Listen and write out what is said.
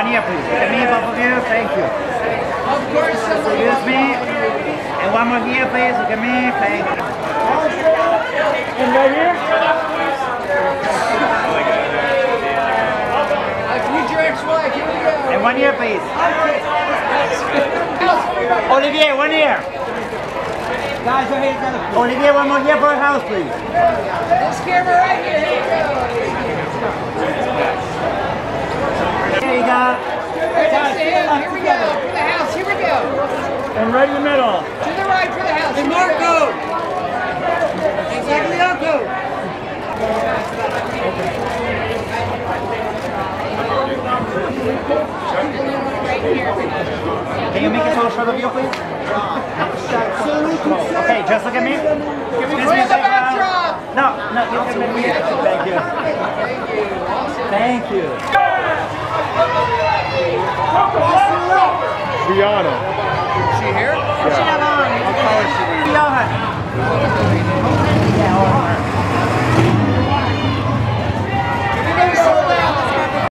here, please. Look at me, both of you. Thank you. Of course, Excuse me. And one more here, please. Look at me. Thank you. And right here? Future ex-wife, here we go. And one here, please. Olivier, one here. Guys, right here. Olivier, one more here for a house, please. This camera right here, here you go. There you go. Here we go, for the house, here we go. And right in the middle. To the right for the house. Hey, Marco! Exactly, Marco! Can you make it to a short of you, please? Okay, just look at me. Can we clear the backdrop? No, you can make me. Thank you. Thank you. Rihanna. Is she here? Yeah.